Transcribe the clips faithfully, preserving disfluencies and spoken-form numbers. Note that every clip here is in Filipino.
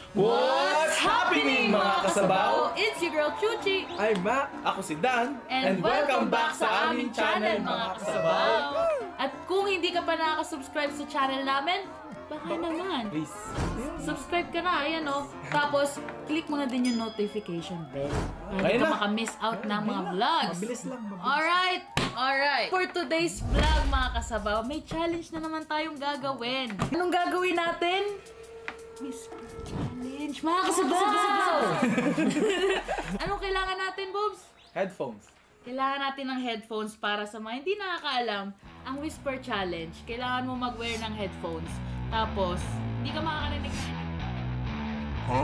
What's happening mga kasabaw? It's your girl Chuchi. I'm Mac. Ako si Dan. And, and welcome back sa aming channel mga kasabaw. At kung hindi ka pa nakaka-subscribe sa channel namin, baka naman. Please. Subscribe ka na, ayan o. Tapos, click mo na din yung notification bell. Para hindi ka maka-miss out ng mga vlogs. Mabilis lang, mabilis. Alright, alright. For today's vlog mga kasabaw, may challenge na naman tayong gagawin. Anong gagawin natin? Whisper challenge, mga kasabaw! Anong kailangan natin, Bobs? Headphones. Kailangan natin ng headphones para sa mga hindi nakakaalam, ang Whisper Challenge, kailangan mo mag-wear ng headphones. Tapos, hindi ka makakarinig na. Huh?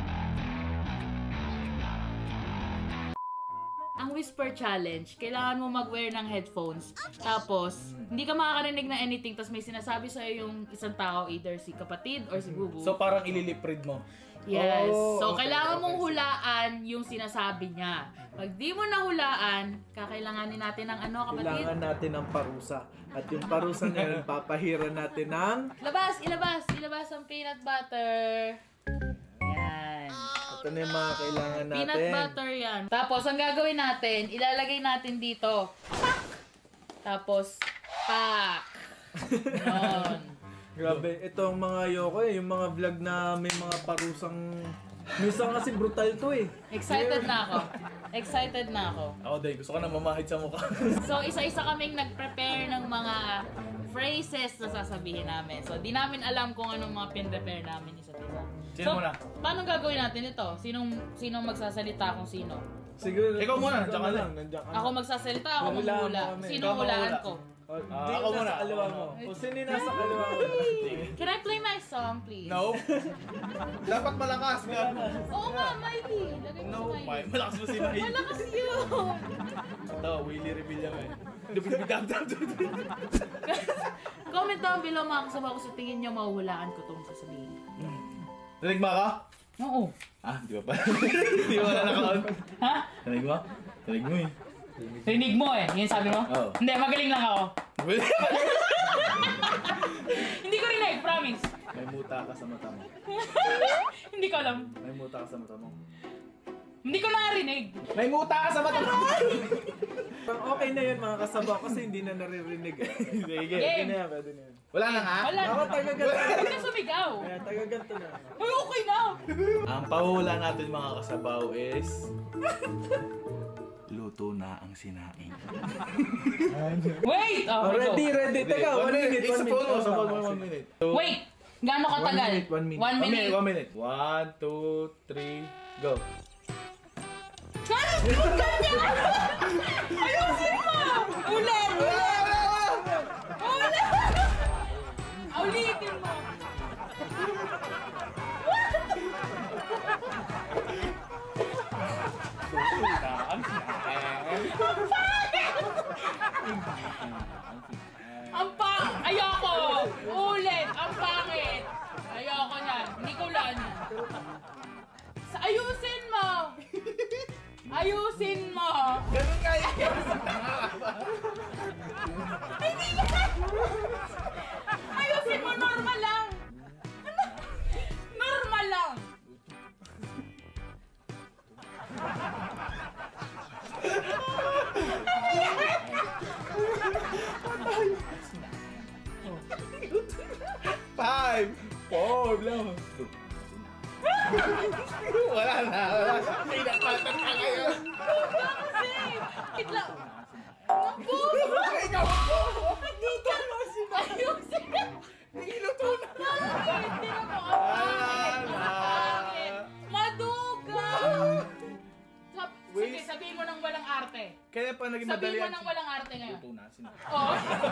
Ang Whisper Challenge, kailangan mo mag-wear ng headphones. Tapos, hindi ka makakarinig na anything. Tapos may sinasabi sa'yo yung isang tao, either si kapatid or si bubu. So parang ililiprid mo? Yes. Oh, so, okay, kailangan okay. mong hulaan yung sinasabi niya. Pag di mo nahulaan, kakailanganin natin ng ano, kapatid? Kailangan natin ng parusa. At yung parusa na yun, papahiran natin ng... Labas! Ilabas! Ilabas ang peanut butter! Yan. Ito na yung mga kailangan natin. Peanut butter yan. Tapos, ang gagawin natin, ilalagay natin dito. Pak! Tapos, pak! Yun. Grabe, ito ang mga ayoko eh. Yung mga vlog na may mga parusang... Minsan kasi brutal to eh. Excited na ako. Excited na ako. Ako din, gusto ko na mamahid sa mukha. So, isa-isa kaming nag-prepare ng mga phrases na sasabihin namin. So, di namin alam kung anong mga pin-prepare namin isa't isa. Sino so, muna? Paano gagawin natin ito? Sinong, sinong magsasalita kung sino? Siguro, ikaw muna, nandiyan ka lang. Nandiyan ka Ako magsasalita, ako Hulaan maghula. mo kami. Sino Ikaw hulaan maghula. ko? Oh, Ah, di ako nasa muna. kaliwa mo. O sino yung nasa kaliwa mo? Can I play my song, please? No. Dapat malakas nga. Oo nga, Miley. Lagay mo No, si May. Miley. Malakas mo si May. Malakas yun! Ito, Willie Revilla mo eh. Comment down below mga kasama ko sa tingin nyo mahuhulaan ko itong sasabihin. Nanigma ka? Oo. Ah, di ba pa? Di ba na naka-on? Ha? Nanigma? Nanig mo eh. Rinig mo eh. Yan sabi mo? Oo. Hindi, magaling lang ako. Hindi ko rinig, promise. May muta ka sa mata mo. Hindi ko alam. May muta ka sa mata mo. Hindi ko narinig. May muta ka sa mata mo! Okay na yun mga kasaba kasi hindi na naririnig eh. Sige. Pwede na yan, pwede na yan. Wala na nga? Wala. Ako taga-ganto. Hindi ka sumigaw. Kaya taga-ganto na. Ay, okay na. Ang pahula natin mga kasabaw is... Luto na ang sinaing. Wait! Oh, Oh, ready, ready. Teka, one minute, It's one a phone mo. minute. Sa phone mo, Oh, one minute. Wait! Gaano One katagal? minute, one minute. One One minute. minute, one minute. One, two, three, go. Ayusin mo! Ulit! Ulit! Ulit! Ulitin mo! Ang pang... Ayoko! Ulit! Ang pangit! Ayoko na. Hindi ko lang. Sa ayusin mo! Ayusin mo! Ganun nga yun. Hindi na! Ayusin mo! Normal lang! Normal lang! Five, four, lang. Wala na, wala na. Pinapatan ka kayo. Kasi! Wait lang! Ang bobo! Ikaw ang bobo! Nagdito mo si ayusin! Niluto na. Bakit? Hindi na mo. Ang pangit! Ang pangit! Maduga! Sab- Sige, sabihin mo ng walang arte. Kaya pa naging madali. Sabihin mo ng walang arte ngayon. Luto na, sinaing. Oo.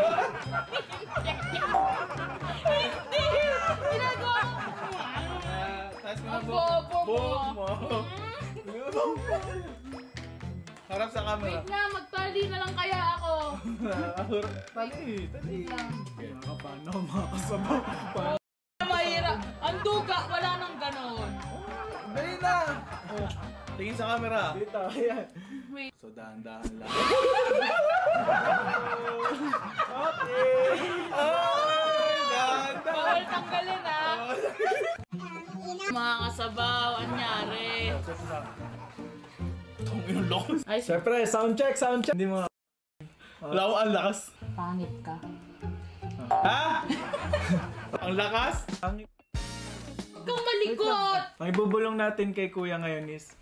Hindi! Ginagawa ko. Taas mo na Ang buhok. bobo mo. Buhok mo. Harap sa camera. Wait na, magtali na lang kaya ako. Tali, tali. Mga paano, mga kasaba. Mahirap. Ang duga, wala nang ganon. Dali na. Tingin sa camera. Dito, ayan. Wait. So dahan-dahan lang. Okay. Ay, dahan-dahan. Bawal tanggalin ah. Ina, Mga kasabaw, anyari. Itong inulong. Ay, Siyempre, sound check, sound check. Hindi mo... Wala ko ang lakas. pangit ka. Ha? Ang lakas? Ang, Ikaw malikot! ang ibubulong natin kay Kuya ngayon is...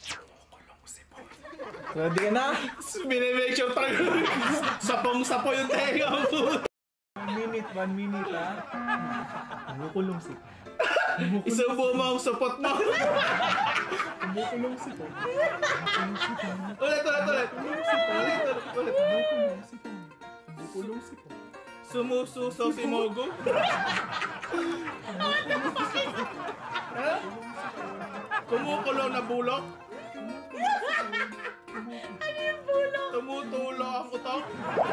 Ready ka na? Binimake sure tayo. Sapong-sapo yung tenga mo. One minute, one minute ha. Kumukulong si... Isubo mo ang supot mo. Kumukulong si... Ulit, ulit, ulit. Ulit, ulit, ulit. Kumukulong si... Kumukulong si... Sumususo si Mogo. Ha? Kumukulong na bulok. Ano yung bulok? Tumutulo ang utok.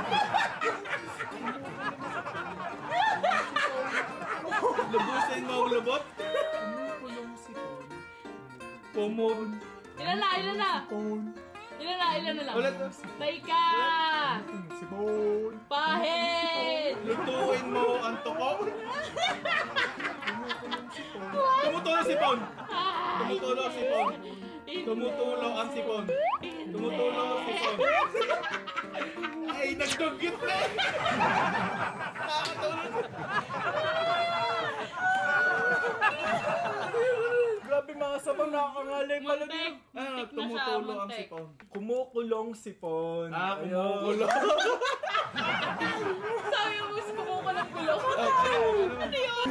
Lubusin mo ang lubot. Kumukulong si... Kumul. Ilan na, ilan na? Ilan na, ilan na lang? Ulit. Taika! Si Bon. Pahit! Lutuin mo ang tuko. Tumutulo si Pon. Tumutulo si Pon. Tumutulo ang sipon. Tumutulo ang sipon. Ay, nagdugit na eh. Nakakatulog. Grabe mga sabang nakakangalay pala Muntik! din. Ano, Muntik na siya, tumutulo ang muntik. sipon. Kumukulong sipon. Ah, Ayun. kumukulo. Sabi mo, gusto ko ko ng bulok. Ano yun?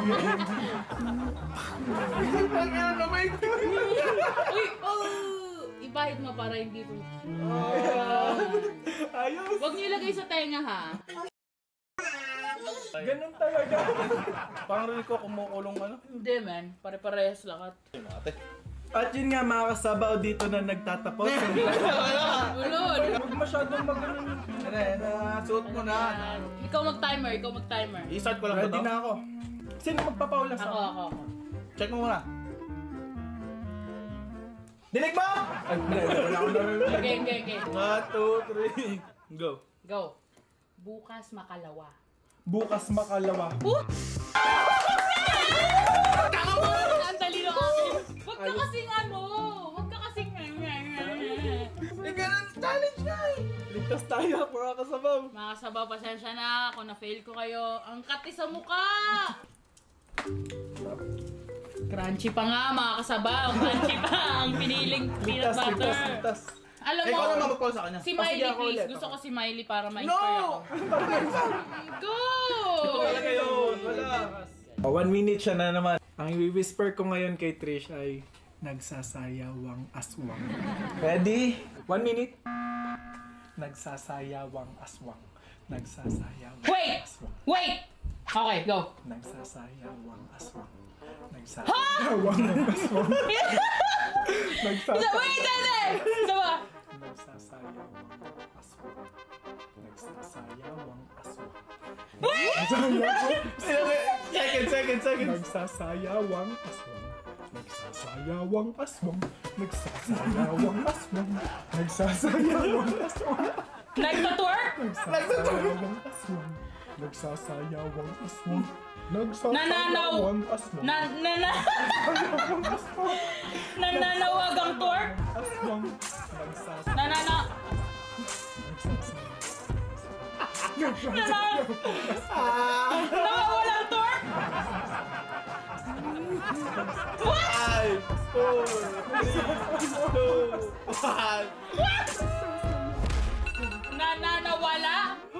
Ang ano naman. Uy! Oh! Ibahid mo para hindi po. Ayos. Huwag niyo ilagay sa tenga ha. Ganun talaga. Parang rin ko kumukulong ano. Hindi man, pare-parehas lahat. Ate. At yun nga mga kasabaw dito na nagtatapos. Ulod! Huwag masyadong magaling. Ano yan, suot mo na. Yan. Ikaw mag-timer, ikaw mag-timer. I-start ko lang ba Ready to? na ako. Sino magpapaula sa Ako, ako, ako. Check mo muna. Dinig mo! Ay, wala, wala akong narinig. Okay, okay, okay. One, two, three, go. Go. Bukas makalawa. Bukas makalawa. Ang dali ng akin. Huwag ka kasing ano. Huwag ka kasing... Eh, ganun challenge na eh. Ligtas tayo mga kasabaw. Mga kasabaw, pasensya na kung na-fail ko kayo. Ang kati sa mukha! Crunchy pa nga mga kasabaw. Crunchy pa ang piniling peanut Ligtas, butter. ligtas, ligtas. Alam Eh, mo, ikaw naman mag-call sa kanya. si Oh, sige, Miley ako please. ulit. Gusto ko si Miley para ma-inspire ako. Go! Talaga yun. Wala. Oh, one minute siya na naman. Ang i-whisper ko ngayon kay Trish ay nagsasayawang aswang. Ready? One minute. Nagsasayawang aswang. Nagsasayawang Wait! aswang. Wait! Okay, go. Nagsasayawang aswang. Nagsasayawang aswang. Nagsasayawang Wait, dede! Diba? Nagsasayawang aswang. Nagsasayawang aswang. Second, second, second. Nagsasayawang aswang. Nagsasayawang aswang. Nagsasayawang aswang. Nagsasayawang aswang. Nagpa-twerk? Nagsasayawang aswang. Nagsasayawang aswang. Nananaw! Nagsasayawang aswang. Na, na, na, nananawag ang twerk? Aswang. Nagsasayawang Nanana... Nanana... Nawawala ang twerk? Five, four, three, two, one. Nananawala?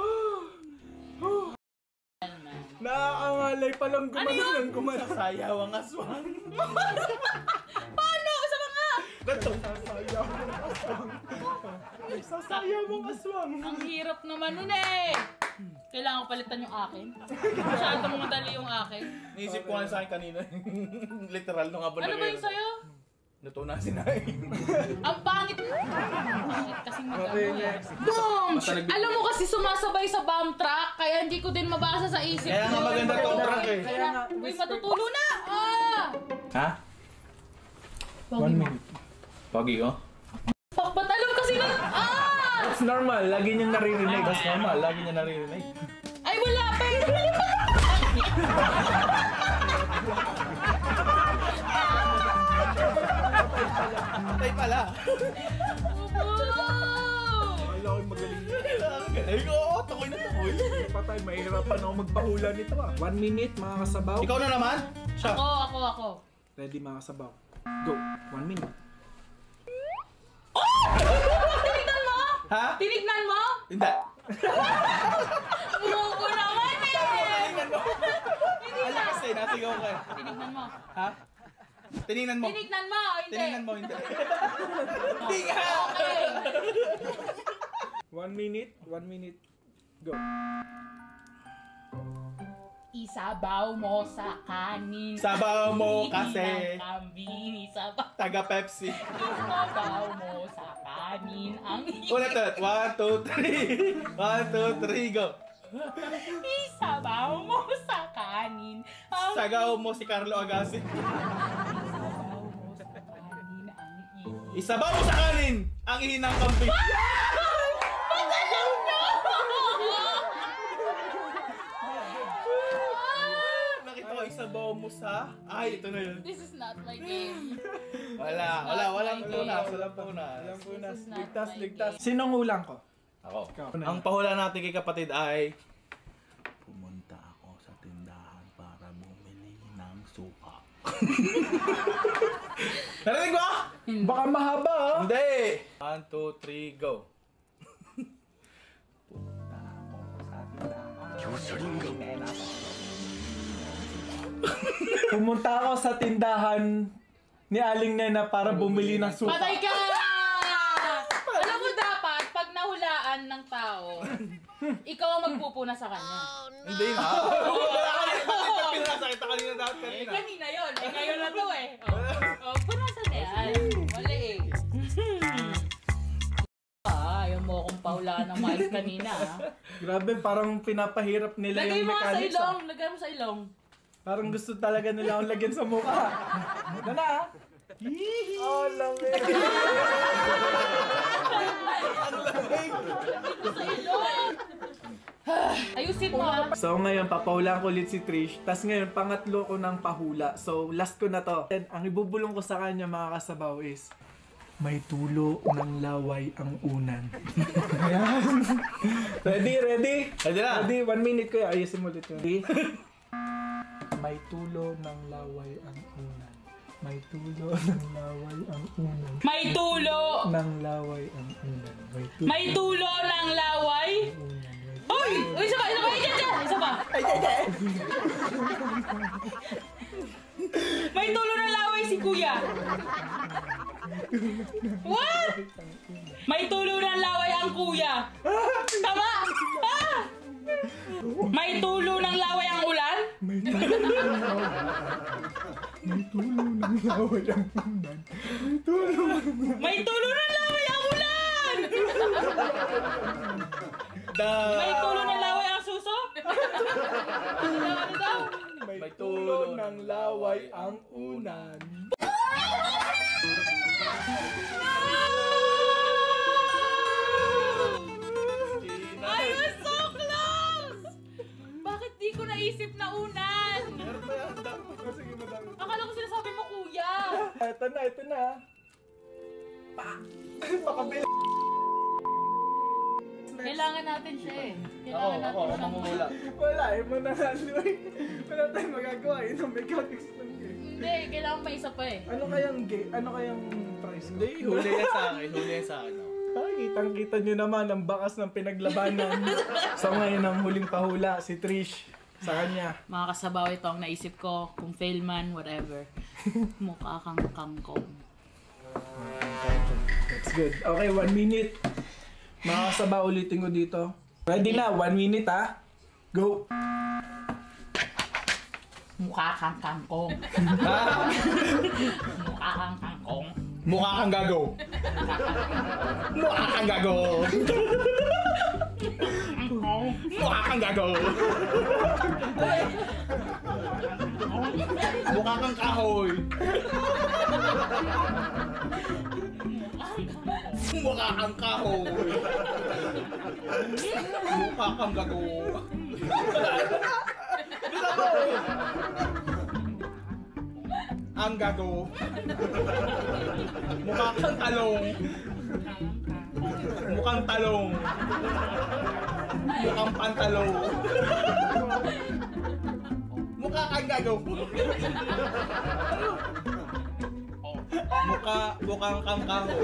Nakakangalay palang Ano gumanon yun? ng gumanon. Sayaw ang aswang. Paano? Sa mga... Ganto. Nagsasayawang aswang. Nagsasayawang aswang. Ang hirap naman nun eh. Kailangan ko palitan yung akin. Masyadong madali yung akin. Naisip ko nga sa akin kanina. Literal nung habang Ano ba yung sa'yo? Luto na si Nay. Ang pangit. Ang pangit kasing mag-ano eh. Boom! Boom! Alam mo kasi sumasabay sa bomb track, kaya hindi ko din mabasa sa isip Kaya nga ko. maganda tong track eh. Kaya, uy, matutulo na! Ah! Ha? One minute. Pagi oh. Fuck, ba't alam kasi na... Ah! It's normal. Lagi niyang naririnig. That's normal. Lagi niya naririnig. Ay, wala pa eh! Patay pala. Wala akong magaling. Ay ko, takoy na takoy. Patay, mahirapan ako magpahula nito ah. One minute, mga kasabaw. Ikaw na naman? Siya. Ako, ako, ako. Ready, mga kasabaw. Go. One minute. Tinignan mo? Ha? Tinignan mo? Hindi. Buko naman eh! Tinignan mo. Ala kasi, nasigaw ka. Tinignan mo. Ha? Tinignan mo. Tinignan mo, hindi. Tinignan mo, hindi. Hindi nga. Okay. One minute, one minute. Go. Isabaw mo sa kanin. Sabaw mo Hindi kasi. ng kambing, isabaw. Taga Pepsi. Isabaw mo sa kanin. Ang Ulit ulit. One, two, three. One, two, three, go. Isabaw mo sa kanin. Ang Sagaw mo si Carlo Agassi. Isabaw mo sa kanin. Ang ihi. Isabaw mo sa kanin ang ihinang kambing. Pagalaw nyo! Nakita ko, isabaw mo sa... Ay, ito na yun. This is not my game. Wala, wala, walang This is not my punas, game. walang punas. Alam ko na, This is not ligtas, my ligtas. game. Sinong ulang ko? Ako. Ikaw. Ang pahula natin kay kapatid ay... Pumunta ako sa tindahan para bumili ng suka. Narinig mo? Baka mahaba ah. Hindi! One, two, three, go. Pumunta ako sa tindahan ni Aling Nena para bumili ng suka. Patay ka! Alam mo dapat, pag nahulaan ng tao, ikaw ang magpupuna sa kanya. Hindi nga. Wala ka rin. Ba't ito pinasakita kanina dapat Eh, kanina? kanina yun. Eh, ngayon na to eh. Oh, oh punasan na yan. Mali eh. Ah, ayaw mo akong paulaan ng miles kanina ah. Grabe, parang pinapahirap nila Lagay yung mo sa mechanics ilong. ah. Lagay mo sa ilong. Parang gusto talaga nila akong lagyan sa mukha. Ito na ah. Oh, lamig. Sa ilong. Ayusin mo ah. So ngayon, papahulaan ko ulit si Trish. Tapos ngayon, pangatlo ko ng pahula. So last ko na to. And ang ibubulong ko sa kanya mga kasabaw is, may tulo ng laway ang unan. Ayan. Ready, ready? Ready na. Ready, one minute ko. Ayusin mo ulit yun. Ready? May tulo ng laway ang unan. May tulo ng laway ang unan. May tulo. Ng laway ang unan. May tulo. May tulo ng laway. unan. Uy! Uy, isa pa, isa pa, isa pa, isa pa. May tulo ng laway si kuya. What? May tulo ng laway ang kuya. Tama? Ah! May tulo ng laway ang ulan? May tulo ng laway. May tulo ng laway ang unan. May tulo. May tulo ng laway ang ulan! May tulo ng laway ang suso? Ano daw, ano daw? May tulo ng laway ang unan. I was so close! Bakit di ko naisip na unan? Sige, madami. Akala ko sinasabi mo kuya. Ito na, ito na. Pa! Pakabili. Kailangan natin siya eh. Ako, Kailangan ako, natin ako siya. mamumula. Wala, eh, mananalo eh. Wala tayong magagawa, yun ang mechanics ng game. Hindi, kailangan pa isa pa eh. Ano kayang game? Ano kayang price ko? Hindi, huli yan sa akin. Huli yan sa akin. oh. Ay, kitang-kita nyo naman ang bakas ng pinaglabanan. So ngayon ang huling pahula, si Trish. Sa kanya. Mga kasabaw, ito ang naisip ko. Kung fail man, whatever. Mukha kang kangkong. That's good. Okay, one minute. Mga kasabaw, ulitin ko dito. Ready na, one minute ha. Go! Mukha kang kangkong. Mukha kang kangkong. Mukha kang gago. Mukha kang gago. Mukha kang gago. Mukha kang kahoy. Mukha kang kahoy. Mukha kang gago. Bisa mo. ang gago. Mukha kang talong. Mukhang talong. Mukhang pantalong. Mukha kang gago. Mukha, mukhang kang kahoy.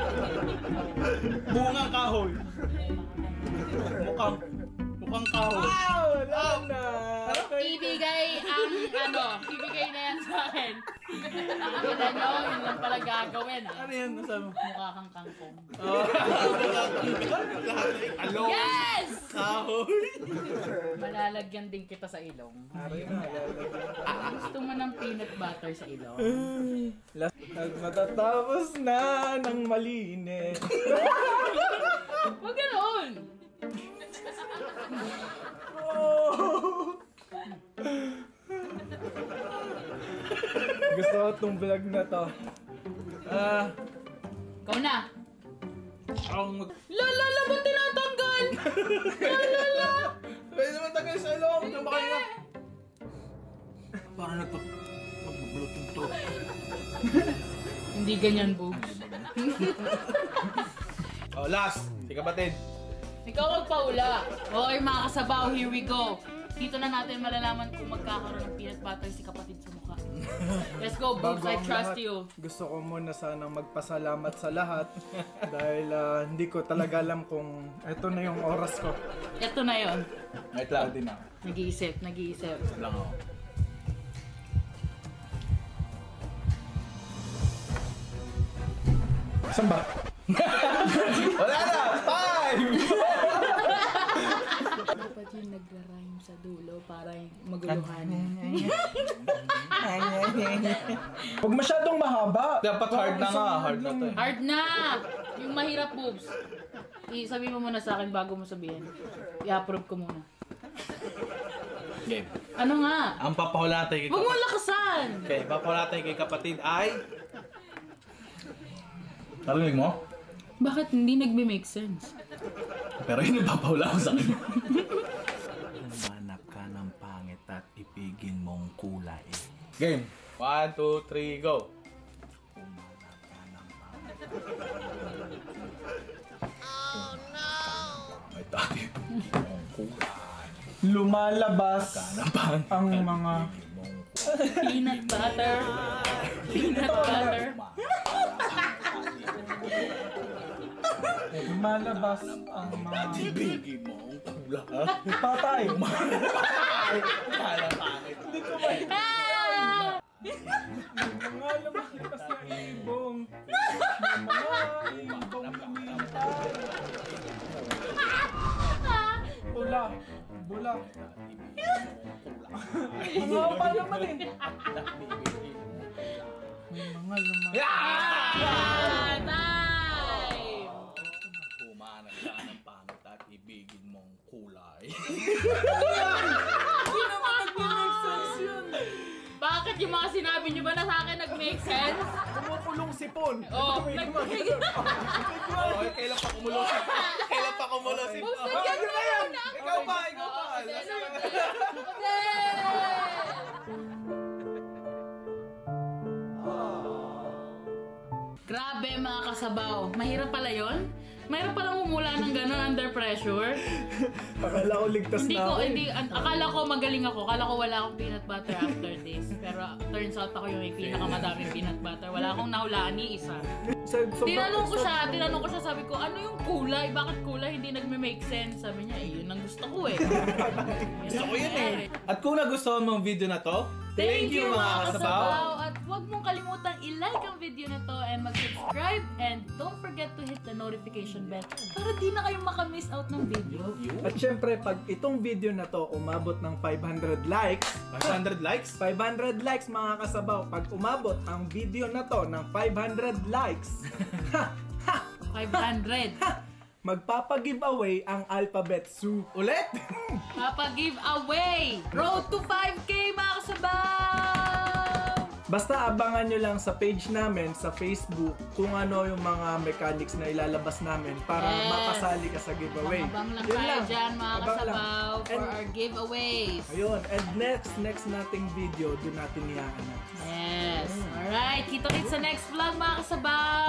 Bungang kahoy. Mukhang, mukhang kahoy. Wow! Wala na! Ibigay ang ano, ibigay na yan sa akin. Kita nyo, yun lang pala gagawin ah. Ano yan? Nasa mo? Mukha kang kangkong. Oh. Lahat ay talong. Yes! Kahoy. Malalagyan din kita sa ilong. Gusto mo ng peanut butter sa ilong? Last, matatapos na ng malinis. Huwag ganoon! Oh! Gusto ko itong vlog na to. Ah, Ikaw na! Ang mag... Lala, la, ba't tinatanggal? Lala, la! Pwede naman tagay sa ilong. Nang baka nga. Parang nagpa... Magbubulutin to. Hindi ganyan, boobs. Oh, last. Si kapatid. Ikaw magpaula. Okay, mga kasabaw, here we go. Dito na natin malalaman kung magkakaroon ng peanut butter si kapatid sa mukha. Let's go, boobs. I bago ang trust lahat, you. gusto ko muna sanang magpasalamat sa lahat dahil ah, hindi ko talaga alam kung eto na yung oras ko. Ito na yon. Wait lang. Din ako. Nag-iisip, nag-iisip. Lang ako. Saan ba? Wala na! Five! Dapat yung nagra-rhyme sa dulo para maguluhan. Huwag masyadong mahaba. Dapat hard na nga. Hard na to eh. Hard na! Yung mahirap, boobs. I-sabi mo muna sa akin bago mo sabihin. I-approve ko muna. Game. Ano nga? Ang papahulatay kay Huwag mo kapatid. lakasan! Okay, papahulatay kay kapatid ay... Narinig mo? Bakit hindi nagme-make sense? Pero yun yung papahula ko sa akin. Humanap ka ng pangit at ipigil mong kulay. Game. One, two, three, go. Humanap ka ng pangit. Oh no! May tayo. Mong kulay. Lumalabas Ka ng pangit. ang mga Mong Peanut butter. Peanut butter. lumalabas ang mga Ibigin mong kulay. patay. Ka ng pangit. Hindi ko ba Ah! mga lumalabas na ibong mga ibong lumilipad. Bula. Bula. Mga pa naman eh. Mga lumalabas. Ah! Time! Humanap ka ng pangit at ibigin mong kulay. Hindi naman nag-make sense yun. Bakit yung mga sinabi niyo ba na sa akin nag-make sense? Kumukulong sipon. Oh, nag-make Oh, kailan pa kumulo si Kailan pa kumulo si Boobs, Oh, nagyan yun na yan! na. Ikaw pa, ikaw pa! Oo, Last okay, na- Grabe mga kasabaw. Mahirap pala yon? Mahirap palang umula ng gano'n under pressure. Akala ko ligtas Hindi na ko, ako. hindi, an- akala ko magaling ako. Akala ko wala akong peanut butter after this. Pero turns out ako yung may pinakamadaming peanut butter. Wala akong nahulaan ni isa. Sa- sobrang- Tinanong ko siya, tinanong ko siya, sabi ko, ano yung kulay? Bakit kulay? Hindi nagme-make sense. Sabi niya, eh, yun ang gusto ko eh. Gusto ko yun eh. At kung nagustuhan mo ang video na to, thank you mga kasabaw! At huwag mong kalimutang i-like ang video na to and mag-subscribe and don't forget to hit the notification bell para di na kayo makamiss out ng video. At syempre, pag itong video na to umabot ng five hundred likes, five hundred likes? five hundred likes mga kasabaw, pag umabot ang video na to ng five hundred likes, five hundred. magpapag-giveaway ang Alphabet Soup. Ulit? Papa-giveaway! Road to five K mga kasabaw! Basta abangan nyo lang sa page namin sa Facebook kung ano yung mga mechanics na ilalabas namin para Yes. makasali ka sa giveaway. Abang lang Yun tayo lang. dyan mga Abang lang. kasabaw for And- our giveaways. Ayun, and next, next nating video, doon natin i-announce. Yes. Alright, kita-kits sa next vlog mga kasabaw.